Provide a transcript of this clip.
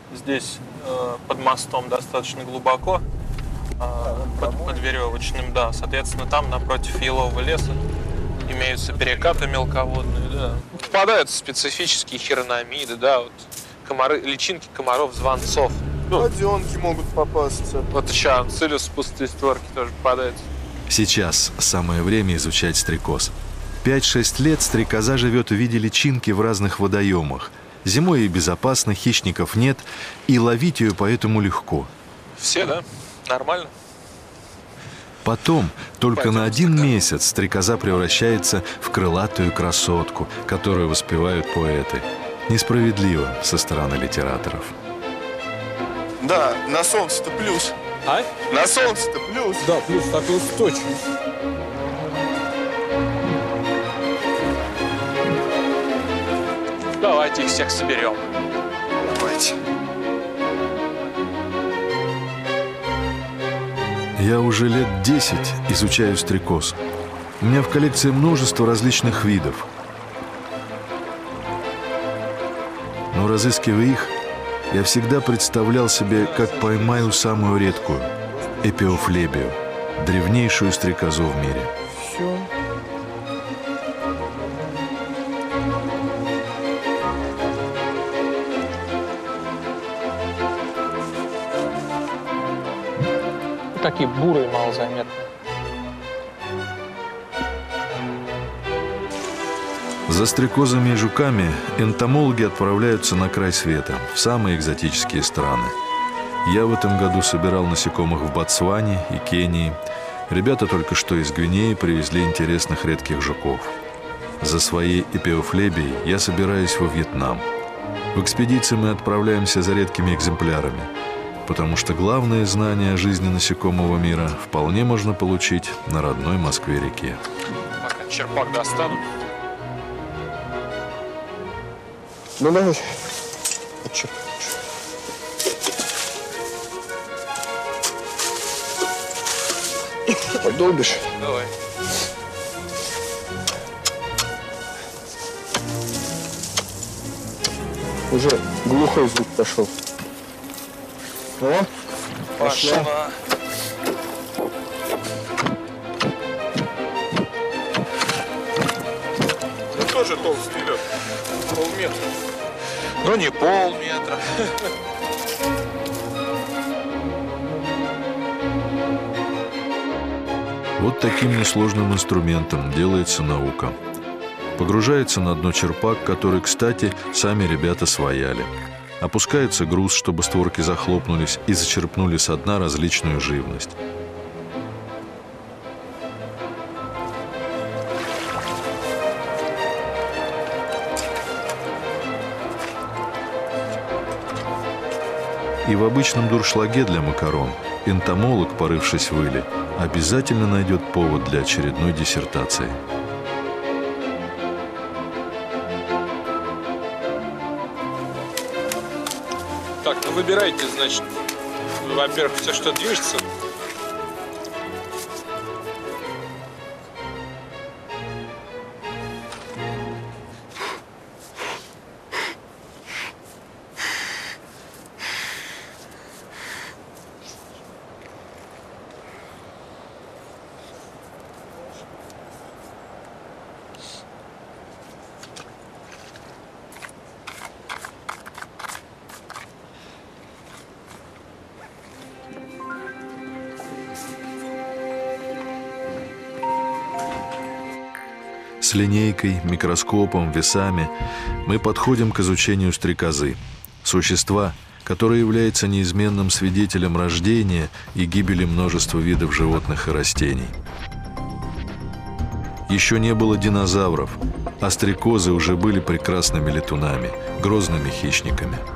Здесь под мостом достаточно глубоко, под веревочным, да. Соответственно, там напротив елового леса имеются перекаты мелководные, да. Попадаются специфические хирономиды, да, вот комары, личинки комаров-звонцов. Поденки могут попасться. Вот еще целюс пустые створки тоже попадаются. Сейчас самое время изучать стрекоз. 5-6 лет стрекоза живет в виде личинки в разных водоемах. Зимой ей безопасно, хищников нет, и ловить ее поэтому легко. Все, да? Нормально? Потом, только на 1 месяц, стрекоза превращается в крылатую красотку, которую воспевают поэты. Несправедливо со стороны литераторов. Да, на солнце-то плюс. А? На солнце-то плюс. Да, плюс такой устойчивый. Давайте их всех соберем. Давайте. Я уже лет 10 изучаю стрекоз. У меня в коллекции множество различных видов. Но разыскивая их, я всегда представлял себе, как поймаю самую редкую – эпиофлебию, древнейшую стрекозу в мире. Все. Такие бурые, малозаметные. За стрекозами и жуками энтомологи отправляются на край света, в самые экзотические страны. Я в этом году собирал насекомых в Ботсване и Кении. Ребята только что из Гвинеи привезли интересных редких жуков. За своей эпиофлебией я собираюсь во Вьетнам. В экспедиции мы отправляемся за редкими экземплярами, потому что главные знания о жизни насекомого мира вполне можно получить на родной Москве-реке. Пока черпак достану. Ну давай. А чё? Подолбишь? Давай. Уже глухой звук пошел. О, пошла. Ну тоже толстый лед. Полметра. Ну не полметра. Вот таким несложным инструментом делается наука. Погружается на дно черпак, который, кстати, сами ребята свояли. Опускается груз, чтобы створки захлопнулись и зачерпнули со дна различную живность. И в обычном дуршлаге для макарон энтомолог, порывшись в иле, обязательно найдет повод для очередной диссертации. Так, ну выбирайте, значит, во-первых, все, что движется. С линейкой, микроскопом, весами мы подходим к изучению стрекозы, существа, которое является неизменным свидетелем рождения и гибели множества видов животных и растений. Еще не было динозавров, а стрекозы уже были прекрасными летунами, грозными хищниками.